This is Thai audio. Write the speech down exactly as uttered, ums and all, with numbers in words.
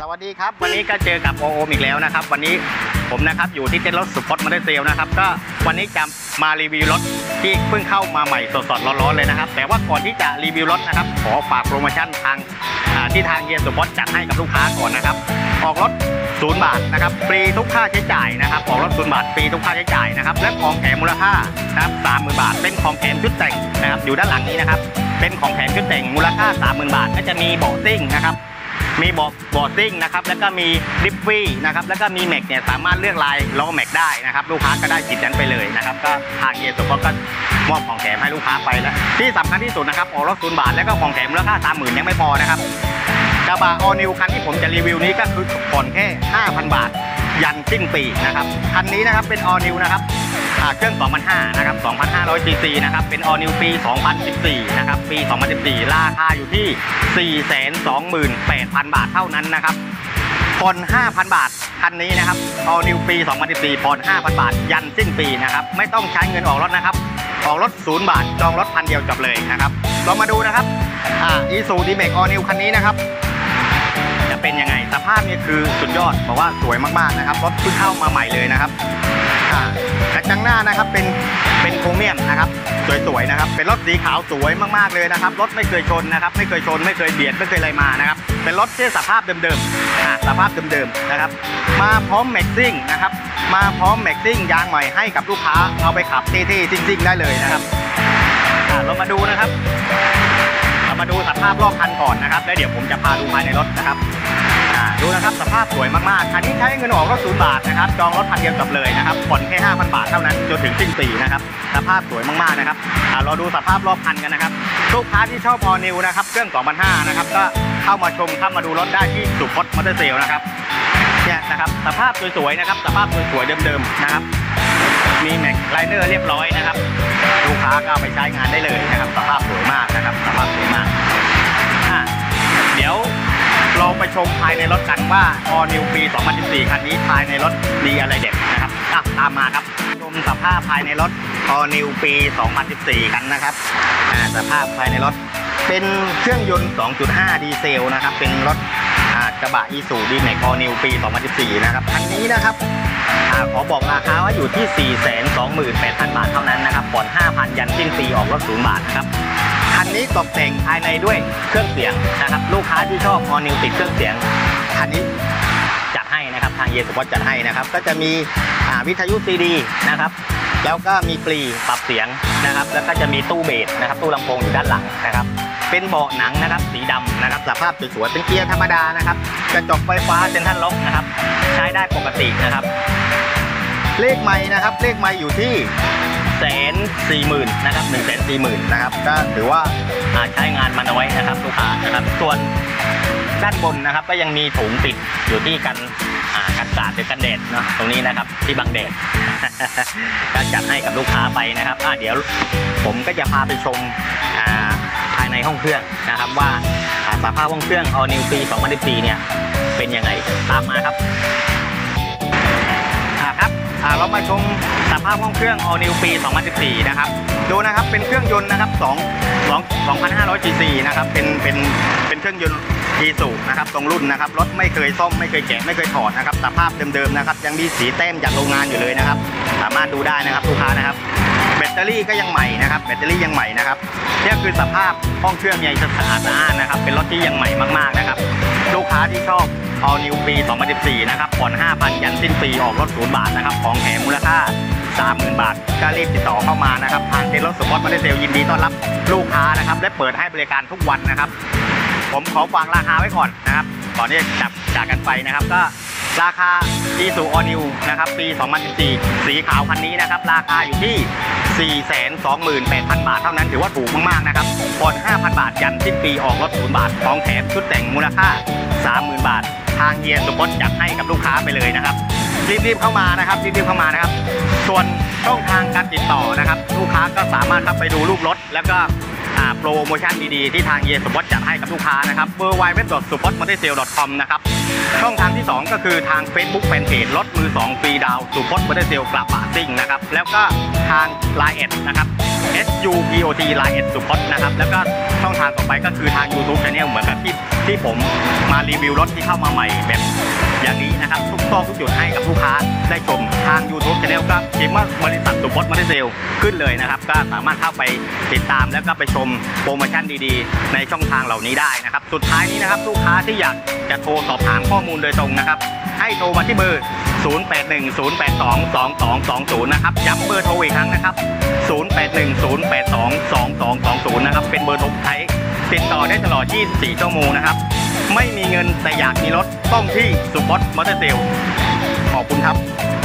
วัสดีครับวันนี้ก็เจอกับโอโอมอีกแล้วนะครับวันนี้ผมนะครับอยู่ที่เต็นท์รถสุพจน์มอเตอร์เซลนะครับก็วันนี้จะมารีวิวรถที่เพิ่งเข้ามาใหม่สดๆร้อนๆเลยนะครับแต่ว่าก่อนที่จะรีวิวรถนะครับขอฝากโปรโมชั่นทางที่ทางเฮียสุพจน์จัดให้กับลูกค้าก่อนนะครับออกรถศูนย์บาทนะครับฟรีทุกค่าใช้จ่ายนะครับออกรถศูนย์บาทฟรีทุกค่าใช้จ่ายนะครับและของแถมมูลค่านะครับสามหมื่นบาทเป็นของแถมชุดแต่งนะครับอยู่ด้านหลังนี้นะครับเป็นของแถมชุดแต่งมูลค่าสามหมื่นบาทก็จะมีเบาะซิ่งนะครับมีเบาะเบาะซิ่งนะครับแล้วก็มีดิฟฟี่นะครับแล้วก็มีแม็กเนี่ยสามารถเลือกลายล้อแม็กได้นะครับลูกค้าก็ได้สิทธิ์นั้นไปเลยนะครับก็ทางเฮียสุพจน์ก็มอบของแถมให้ลูกค้าไปแล้วที่สำคัญที่สุดนะครับออกรถศูนย์บาทแล้วก็ของแถมมูลค่าสามหมื่นยังไม่พอนะครับกระบะออนิวคันที่ผมจะรีวิวนี้ก็คือผ่อนแค่ห้าพันบาทยันสิ้นปีนะครับคันนี้นะครับเป็นออนิวนะครับเครื่อง สองพันห้าร้อย นะครับ สองพันห้าร้อย ซี ซี นะครับเป็นออนิวปี สองพันสิบสี่ นะครับปี สองพันสิบสี่ ราคาอยู่ที่ สี่แสนสองหมื่นแปดพัน บาทเท่านั้นนะครับผ่อน ห้าพัน บาทคันนี้นะครับออนิวปี สองพันสิบสี่ผ่อน ห้าพัน บาทยันสิ้นปีนะครับไม่ต้องใช้เงินออกรถนะครับออกรถศูนย์บาทจองรถพันเดียวจบเลยนะครับเรามาดูนะครับอ่า Isuzu D-Max All New คันนี้นะครับจะเป็นยังไงสภาพนี่คือสุดยอดบอกว่าสวยมากๆนะครับรถเพิ่งเข้ามาใหม่เลยนะครับกระจังหน้านะครับเป็นเป็นโครเมียมนะครับสวยๆนะครับเป็นรถสีขาวสวยมากๆเลยนะครับรถไม่เคยชนนะครับไม่เคยชนไม่เคยเบียดไม่เคยอะไรมานะครับเป็นรถที่สภาพเดิมๆสภาพเดิมๆนะครับมาพร้อมแม็กซิ่งนะครับมาพร้อมแม็กซิ่งยางใหม่ให้กับลูกค้าเอาไปขับเท่ๆซิ่งๆได้เลยนะครับเรามาดูนะครับเรามาดูสภาพรอบคันก่อนนะครับแล้วเดี๋ยวผมจะพาดูภายในรถนะครับดูนะครับสภาพสวยมากๆคันนี้ใช้เงินออกรถศูนย์บาทนะครับจองรถพันเดียวจบเลยนะครับผ่อนแค่ ห้าพัน บาทเท่านั้นจนถึงสิ้นปีนะครับสภาพสวยมากๆนะครับเราดูสภาพรอบคันกันนะครับลูกค้าที่ชอบออนิวนะครับเครื่อง สองพันห้าร้อย นะครับก็เข้ามาชมเข้ามาดูรถได้ที่สุพจน์มอเตอร์เซลนะครับเนี่ยนะครับสภาพสวยๆนะครับสภาพสวยๆเดิมๆนะครับมีแม็กไลเนอร์เรียบร้อยนะครับลูกค้าก็เอาไปใช้งานได้เลยนะครับสภาพสวยมากนะครับสภาพสวยมากเดี๋ยวเราไปชมภายในรถกันว่า All New ปี สองพันสิบสี่ คันนี้ภายในรถมีอะไรเด็ดนะครับตามมาครับชมสภาพภายในรถ All New ปี สองพันสิบสี่ กันนะครับสภาพภายในรถเป็นเครื่องยนต์ สองจุดห้า ดีเซลนะครับเป็นรถกระบะ Isuzu D-Max All New ปี สองพันสิบสี่ นะครับคันนี้นะครับขอบอกราคาว่าอยู่ที่ สี่แสนสองหมื่นแปดพัน บาทเท่านั้นนะครับผ่อน ห้าพัน ยันสิ้นปีออกรถศูนย์บาทนะครับคันนี้ตกแต่งภายในด้วยเครื่องเสียงนะครับลูกค้าที่ชอบออนิวติดเครื่องเสียงคันนี้จัดให้นะครับทางเฮียสุพจน์จัดให้นะครับก็จะมีวิทยุซีดีนะครับแล้วก็มีปลีปรับเสียงนะครับแล้วก็จะมีตู้เบสนะครับตู้ลำโพงอยู่ด้านหลังนะครับเป็นเบาะหนังนะครับสีดำนะครับสภาพสวยๆเป็นเกียร์ธรรมดานะครับกระจกไฟฟ้าเซ็นทรัลล็อกนะครับใช้ได้ปกตินะครับเลขไมล์นะครับเลขไมล์อยู่ที่แสนสี่หมื่นนะครับหนึ่งแสนสี่หมื่นนะครับก็ถือว่าใช้งานมาน้อยนะครับลูกค้านะครับส่วนด้านบนนะครับก็ยังมีถุงติดอยู่ที่กันกันสาดหรือกันแดดเนาะตรงนี้นะครับที่บังแดดก็จัดให้กับลูกค้าไปนะครับเดี๋ยวผมก็จะพาไปชมภายในห้องเครื่องนะครับว่าสภาพห้องเครื่อง All New ปี สองพันสิบสี่ เนี่ยเป็นยังไงตามมาครับครับเรามาชมสภาพห้องเครื่อง All New ปี สองพันสิบสี่ นะครับดูนะครับเป็นเครื่องยนต์นะครับสองพันห้าร้อย ซี ซี นะครับเป็นเป็นเป็นเครื่องยนต์ Isuzu นะครับตรงรุ่นนะครับรถไม่เคยซ่อมไม่เคยแกะไม่เคยถอดนะครับสภาพเดิมๆนะครับยังมีสีแต้มจากโรงงานอยู่เลยนะครับสามารถดูได้นะครับลูกค้านะครับแบตเตอรี่ก็ยังใหม่นะครับแบตเตอรี่ยังใหม่นะครับนี่คือสภาพห้องเครื่องยังสะอาดสะอ้านนะครับเป็นรถที่ยังใหม่มากๆนะครับลูกค้าที่ชอบ All New ปี สองพันสิบสี่ นะครับผ่อน ห้าพัน ยันสิ้นปีออกรถศูนย์บาทนะครับของแถมมูลค่า สามหมื่น บาทก็รีบติดต่อเข้ามานะครับทางเต็นท์รถสุพจน์มอเตอร์เซลยินดีต้อนรับลูกค้านะครับและเปิดให้บริการทุกวันนะครับผมขอฝากราคาไว้ก่อนนะครับก่อนที่จะจับจากกันไปนะครับก็ราคา Isuzu All New นะครับปี สองพันสิบสี่ สีขาวคันนี้นะครับราคาอยู่ที่ สี่แสนสองหมื่นแปดพัน บาทเท่านั้นถือว่าถูกมากๆนะครับผ่อน ห้าพัน บาทยันสิ้นปีออกรถศูนย์บาทของแถมชุดแต่งมูลค่า สามหมื่น บาททางเฮียสุพจน์จัดให้กับลูกค้าไปเลยนะครับรีบๆเข้ามานะครับรีบๆเข้ามานะครับส่วนช่องทางการติดต่อนะครับลูกค้าก็สามารถเข้าไปดูรูปรถแล้วก็โปรโมชั่นดีๆที่ทางเฮียสุพจน์จัดให้กับลูกค้านะครับ ดับเบิลยู ดับเบิลยู ดับเบิลยู ดอท สุพจน์มอเตอร์เซล ดอท คอม นะครับช่องทางที่สองก็คือทาง Facebook Fanpage รถมือสองฟรีดาวสุพจน์มอเตอร์เซลกระบะซิ่งนะครับแล้วก็ทาง ไลน์ แอดนะครับ S U P O T ไลน์ แอท สุพจน์นะครับแล้วก็ช่องทางต่อไปก็คือทาง YouTube Channel เหมือนกับที่ที่ผมมารีวิวรถที่เข้ามาใหม่แบบอย่างนี้นะครับทุกซอกทุกจุดให้กับลูกค้าได้ชมทาง YouTube Channel ก็พิมพ์ว่าบริษัทสุพจน์มอเตอร์เซลขึ้นเลยนะครับก็สามารถเข้าไปติดตามแล้วก็ไปชมโปรโมชั่นดีๆในช่องทางเหล่านี้ได้นะครับสุดท้ายนี้นะครับลูกค้าที่อยากจะโทรสอบถามข้อมูลโดยตรงนะครับให้โทรมาที่เบอร์ศูนย์ แปด หนึ่ง ศูนย์ แปด สอง สอง สอง สอง ศูนย์นะครับย้ำเบอร์โทรอีกครั้งนะครับศูนย์ แปด หนึ่ง ศูนย์ แปด สอง สอง สอง สอง ศูนย์นะครับเป็นเบอร์โทรไทยติดต่อได้ตลอดยี่สิบสี่ชั่วโมงนะครับไม่มีเงินแต่อยากมีรถต้องที่สุพจน์มอเตอร์เซลขอบคุณครับ